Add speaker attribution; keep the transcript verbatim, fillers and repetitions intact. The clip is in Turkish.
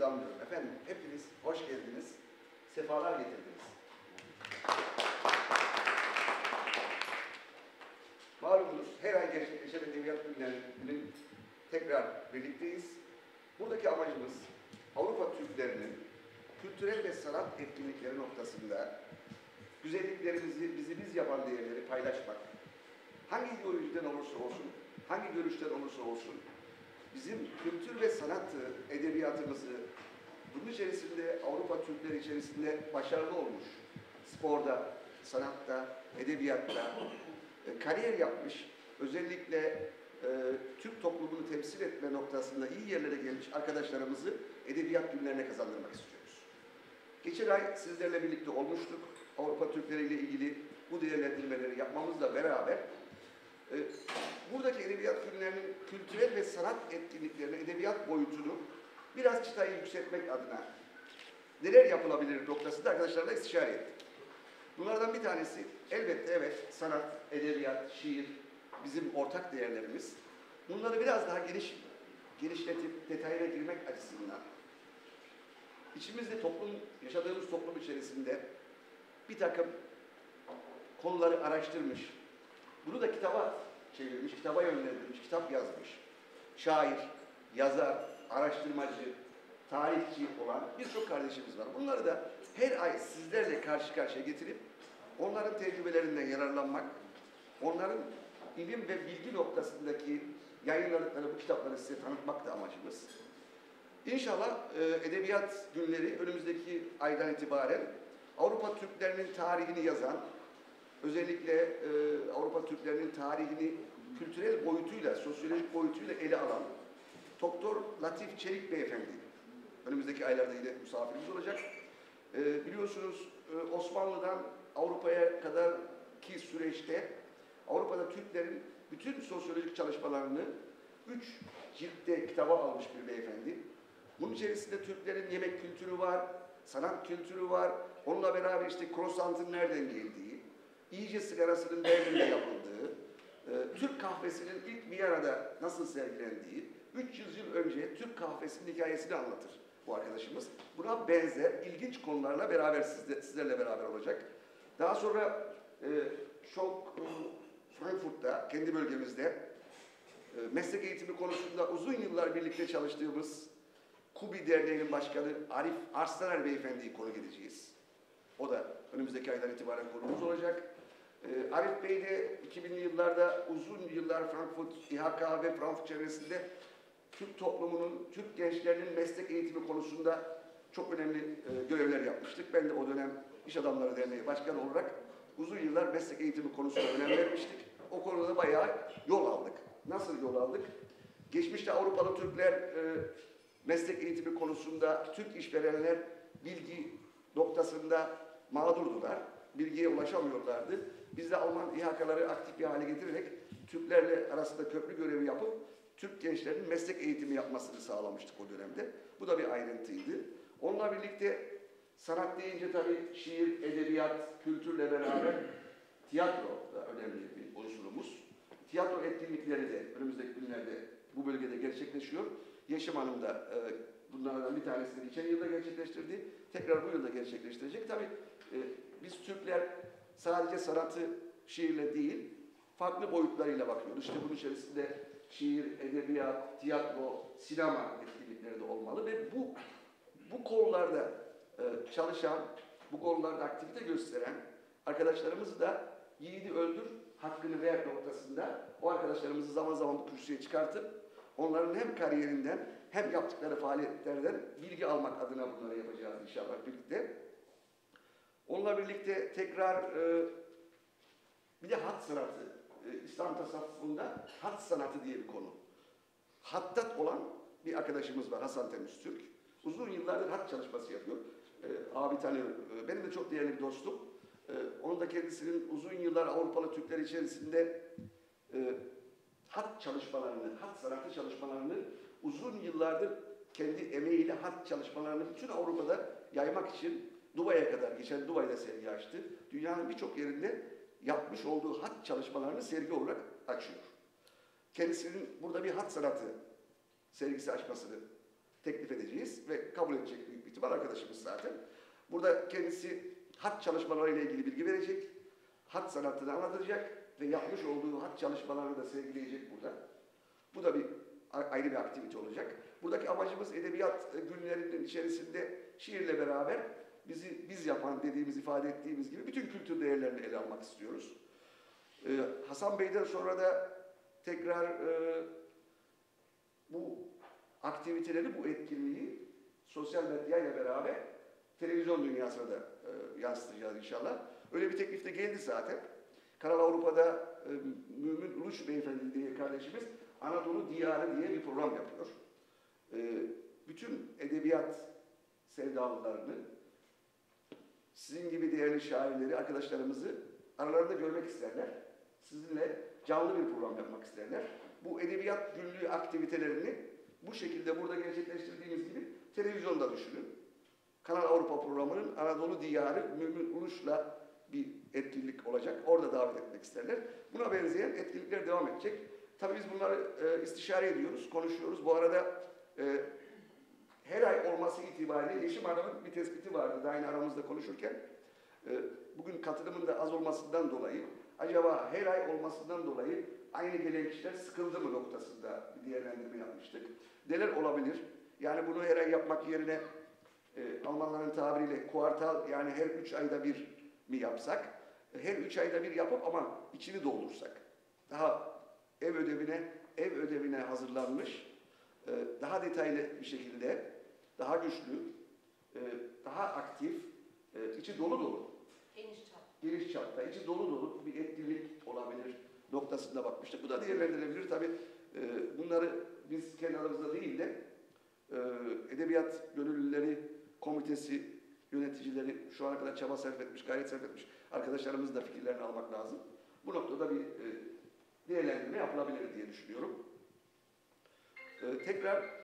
Speaker 1: selamlıyorum. Efendim, hepiniz hoş geldiniz, sefalar getirdiniz. Malumunuz, her ay gerçekleşen edebiyat günlerinin tekrar birlikteyiz. Buradaki amacımız, Avrupa Türklerinin kültürel ve sanat etkinlikleri noktasında güzelliklerimizi, bizi biz yapan değerleri paylaşmak. Hangi ideolojiden olursa olsun, hangi görüşten olursa olsun, bizim kültür ve sanat edebiyatımızı, bunun içerisinde Avrupa Türkleri içerisinde başarılı olmuş, sporda, sanatta, edebiyatta, e, kariyer yapmış, özellikle e, Türk toplumunu temsil etme noktasında iyi yerlere gelmiş arkadaşlarımızı edebiyat günlerine kazandırmak istiyoruz. Geçen ay sizlerle birlikte olmuştuk. Avrupa Türkleri ile ilgili bu değerlendirmeleri yapmamızla beraber e, buradaki edebiyat günlerinin kültürel ve sanat etkinliklerini, edebiyat boyutunu biraz çıtayı yükseltmek adına neler yapılabilir noktasında arkadaşlarla istişare ettik. Bunlardan bir tanesi elbette evet sanat, edebiyat, şiir bizim ortak değerlerimiz. Bunları biraz daha geniş, genişletip detayına girmek açısından içimizde toplum, yaşadığımız toplum içerisinde bir takım konuları araştırmış, bunu da kitaba çevirmiş, kitaba yönlendirmiş, kitap yazmış, şair, yazar, araştırmacı, tarihçi olan birçok kardeşimiz var. Bunları da her ay sizlerle karşı karşıya getirip onların tecrübelerinden yararlanmak, onların ilim ve bilgi noktasındaki yayınladıkları bu kitapları size tanıtmak da amacımız. İnşallah e, edebiyat günleri önümüzdeki aydan itibaren Avrupa Türklerinin tarihini yazan, özellikle e, Avrupa Türklerinin tarihini kültürel boyutuyla, sosyolojik boyutuyla ele alan Doktor Latif Çelik Beyefendi önümüzdeki aylarda yine misafirimiz olacak. E, biliyorsunuz e, Osmanlı'dan Avrupa'ya kadar ki süreçte Avrupa'da Türklerin bütün sosyolojik çalışmalarını üç ciltte kitaba almış bir beyefendi. Bunun içerisinde Türklerin yemek kültürü var, sanat kültürü var. Onunla beraber işte krosantın nereden geldiği, iyice sigarasının nerede yapıldığı, e, Türk kahvesinin ilk Viyana'da nasıl sergilendiği, üç yüz yıl önce Türk kahvesinin hikayesini anlatır bu arkadaşımız. Buna benzer ilginç konularla beraber sizde, sizlerle beraber olacak. Daha sonra e, çok e, Frankfurt'ta, kendi bölgemizde e, meslek eğitimi konusunda uzun yıllar birlikte çalıştığımız KUBİ Derneği'nin başkanı Arif Arslaner Beyefendi'yi konuk edeceğiz. O da önümüzdeki aydan itibaren konuğumuz olacak. E, Arif Bey de iki binli yıllarda uzun yıllar Frankfurt, İ H K ve Frankfurt çevresinde Türk toplumunun, Türk gençlerinin meslek eğitimi konusunda çok önemli e, görevler yapmıştık. Ben de o dönem İş Adamları Derneği Başkanı olarak uzun yıllar meslek eğitimi konusuna önem vermiştik. O konuda bayağı yol aldık. Nasıl yol aldık? Geçmişte Avrupalı Türkler e, meslek eğitimi konusunda Türk işverenler bilgi noktasında mağdurdular. Bilgiye ulaşamıyorlardı. Biz de Alman İ H K'ları aktif bir hale getirerek Türklerle arasında köprü görevi yapıp Türk gençlerinin meslek eğitimi yapmasını sağlamıştık o dönemde. Bu da bir ayrıntıydı. Onunla birlikte sanat deyince tabii şiir, edebiyat, kültürle beraber tiyatro da önemli bir unsurumuz. Tiyatro etkinlikleri de önümüzdeki günlerde bu bölgede gerçekleşiyor. Yeşim Hanım da e, bunlardan bir tanesini geçen yılda gerçekleştirdi. Tekrar bu yılda gerçekleştirecek. Tabii e, biz Türkler sadece sanatı şiirle değil, farklı boyutlarıyla bakıyoruz. İşte bunun içerisinde şiir, edebiyat, tiyatro, sinema etkinlikleri de olmalı ve bu bu konularda e, çalışan, bu konularda aktivite gösteren arkadaşlarımızı da yiğidi öldür, hakkını ver noktasında o arkadaşlarımızı zaman zaman bu kürsüye çıkartıp onların hem kariyerinden hem yaptıkları faaliyetlerden bilgi almak adına bunları yapacağız inşallah birlikte. Onunla birlikte tekrar e, bir de hat sanatı, e, İslam tasavvufunda hat sanatı diye bir konu. Hattat olan bir arkadaşımız var, Hasan Temiz Türk. Uzun yıllardır hat çalışması yapıyor. E, abi tanıyor. E, benim de çok değerli bir dostum. E, onun da kendisinin uzun yıllar Avrupalı Türkler içerisinde e, hat çalışmalarını, hat sanatı çalışmalarını uzun yıllardır kendi emeğiyle hat çalışmalarını bütün Avrupa'da yaymak için Dubai'ye kadar, geçen Dubai'de sergi açtı. Dünyanın birçok yerinde yapmış olduğu hat çalışmalarını sergi olarak açıyor. Kendisinin burada bir hat sanatı sergisi açmasını teklif edeceğiz ve kabul edecek büyük bir ihtimal arkadaşımız zaten. Burada kendisi hat çalışmalarıyla ilgili bilgi verecek, hat sanatını anlatacak ve yapmış olduğu hat çalışmalarını da sergileyecek burada. Bu da bir ayrı bir aktivite olacak. Buradaki amacımız edebiyat günlerinin içerisinde şiirle beraber bizi biz yapan dediğimiz, ifade ettiğimiz gibi bütün kültür değerlerini ele almak istiyoruz. Ee, Hasan Bey'den sonra da tekrar e, bu aktiviteleri, bu etkinliği sosyal medyayla beraber televizyon dünyasına da e, yansıtacağız inşallah. Öyle bir teklif de geldi zaten. Kanal Avrupa'da e, Mümin Uluç Beyefendi diye kardeşimiz Anadolu Diyarı diye bir program yapıyor. E, bütün edebiyat sevdalılarını, sizin gibi değerli şairleri, arkadaşlarımızı aralarında görmek isterler. Sizinle canlı bir program yapmak isterler. Bu edebiyat günlüğü aktivitelerini bu şekilde burada gerçekleştirdiğimiz gibi televizyonda düşünün. Kanal Avrupa programının Anadolu Diyarı Mümin Uluç'la bir etkinlik olacak. Orada davet etmek isterler. Buna benzeyen etkinlikler devam edecek. Tabii biz bunları e, istişare ediyoruz, konuşuyoruz. Bu arada e, her ay olması itibariyle Yeşim Hanım'ın bir tespiti vardı daha yine aramızda konuşurken. E, bugün katılımın da az olmasından dolayı, acaba her ay olmasından dolayı aynı gelen kişiler sıkıldı mı noktasında bir değerlendirme yapmıştık. Neler olabilir? Yani bunu her ay yapmak yerine e, Almanların tabiriyle kuartal, yani her üç ayda bir mi yapsak? Her üç ayda bir yapıp ama içini doldursak. Daha ev ödevine, ev ödevine hazırlanmış, e, daha detaylı bir şekilde, daha güçlü, e, daha aktif, e, içi dolu dolu.
Speaker 2: Geniş çap.
Speaker 1: Geniş çapta, içi dolu dolu bir etkinlik olabilir noktasında bakmıştık. Bu da değerlendirilebilir. Tabii e, bunları biz kendi aramızda değil de e, Edebiyat Gönüllüleri Komitesi yöneticileri şu ana kadar çaba sarf etmiş, gayret sarf etmiş arkadaşlarımızın da fikirlerini almak lazım. Bu noktada bir e, değerlendirme yapılabilir diye düşünüyorum. E, tekrar